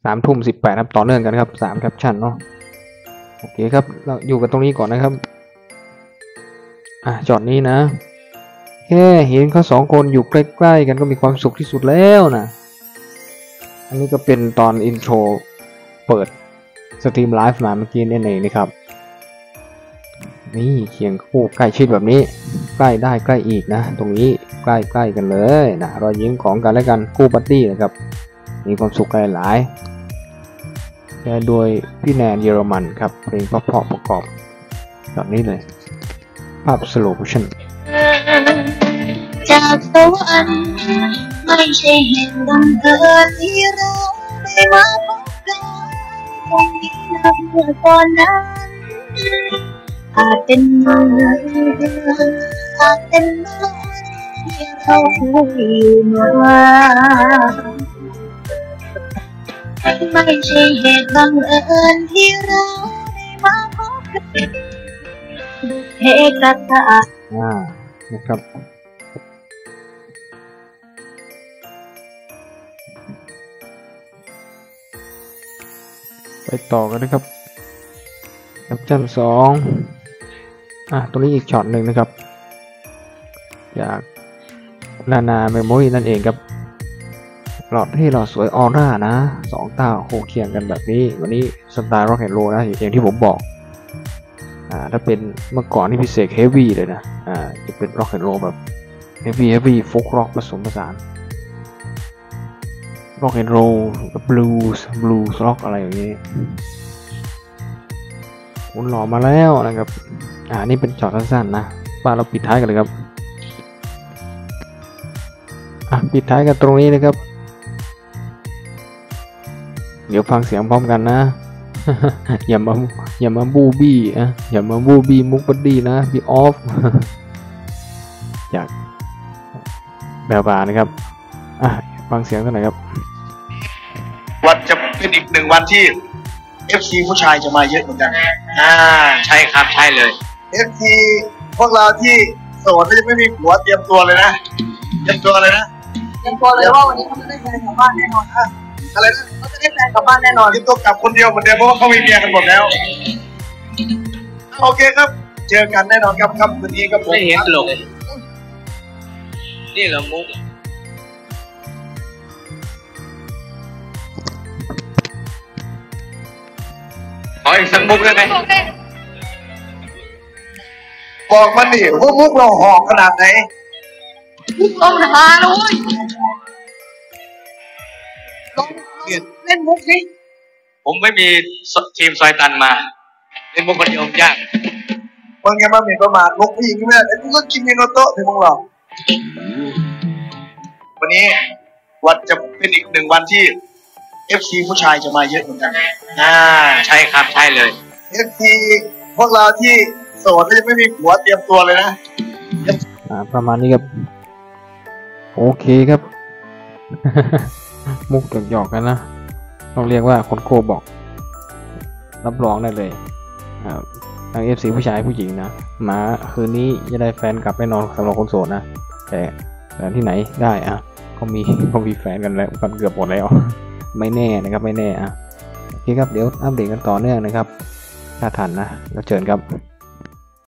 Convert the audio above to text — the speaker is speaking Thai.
3:18ครับต่อเนื่องกันครับ3แคปชั่นเนาะโอเคครับเราอยู่กันตรงนี้ก่อนนะครับจอดนี้นะแค่เห็นเขา2 คนอยู่ใกล้ๆกันก็มีความสุขที่สุดแล้วนะอันนี้ก็เป็นตอนอินโทรเปิดสตรีมไลฟ์มาเมื่อกี้นี่เองนะครับนี่เคียงคู่ใกล้ชิดแบบนี้ใกล้ได้ใกล้อีกนะตรงนี้ใกล้ๆกันเลยนะรอยยิ้มของกันและกันคู่ปาร์ตี้นะครับมีความสุขกันหลายโดยพี่แนนเยอรมันครับเพลงเพราะๆประกอบแบบนี้เลยภาพสโลว์โมชั่นจากสวรรค์ไม่ใช่เหตุบังเอิญที่เราได้มาพบกันตรงนี้นะเมื่อก่อนนั้นอาจเป็นเมืองอาจเป็นเมืองที่เราเคยอยู่มาไม่ใช่เหตุบังเอิญที่เราได้มาพบกันเหตุการณ์นะครับไปต่อกันนะครับแคปชั่น2ตัวนี้อีกช็อตหนึ่งนะครับจากนาเมโมรี่นั่นเองครับหลอดที่หลอดสวยออร่านะ2 ตาโคเคียงกันแบบนี้วันนี้สไตล์ร็อกแอนด์โรลนะอย่างที่ผมบอกถ้าเป็นเมื่อก่อนนี่พิเศษเฮฟวี่เลยนะจะเป็นร็อกแอนด์โรลแบบเฮฟวี่โฟล์คร็อกผสมผสานร็อกแอนด์โรลกับบลูส์ร็อกอะไรอย่างนี้คุณหล่อมาแล้วนะครับนี่เป็นช็อตสั้นๆนะเราปิดท้ายกันเลยครับปิดท้ายกันตรงนี้นะครับเดี๋ยวฟังเสียงพร้อมกันนะ อย่ามาบูบี้อย่ามาบูบี้มุกบัดดี้นะบีออฟ อยากแบบานะครับฟังเสียงกันหน่อยครับวันจะเป็นอีก1 วันที่ FC ผู้ชายจะมาเยอะเหมือนกันใช่ครับใช่เลย FC พวกเราที่โสดที่ไม่มีผัวเตรียมตัวเลยนะเตรียมตัวเลยว่าวันนี้เขาจะได้แฟนกลับบ้านแน่นอนอะไรนะเขาจะได้แฟนกลับบ้านแน่นอนที่ตัวกลับคนเดียวเหมือนเดิมเพราะว่าเขามีเมียกันหมดแล้วโอเคครับเจอกันแน่นอนครับวันนี้ครับผมไม่เห็นหลงนี่เหรอมุกขออีกสักมุกได้ไหมบอกมันดิว่ามุกเราหอกขนาดไหนมุกเราหาเลยเล่นมุกนี่ผมไม่มีทีมซอยตันมาเล่นมุกคนเดียวยากมึงแกมาเหม็นประมาทมุกผู้หญิงใช่ไหมไอ้กูก็กินเมนูโต๊ะถึงมึงหรอกวันนี้วันจะเป็นอีก1 วันที่ FC ผู้ชายจะมาเยอะเหมือนกันใช่ครับใช่เลย FC พวกเราที่โสดที่ไม่มีผัวเตรียมตัวเลยนะประมาณนี้ครับโอเคครับ มุกหยอกกันนะต้องเรียกว่าคนโกบอกรับรองได้เลยทาง FC ผู้ชายผู้หญิงนะมาคืนนี้จะได้แฟนกลับแน่นอนสำหรับคนโสดนะแต่ที่ไหนได้เขามีแฟนกันแล้วกันเกือบหมดแล้วไม่แน่นะครับไม่แน่โอเคครับเดี๋ยวอัปเดตกันต่อเนื่องนะครับถ้าทันนะแล้วเจอกันครับ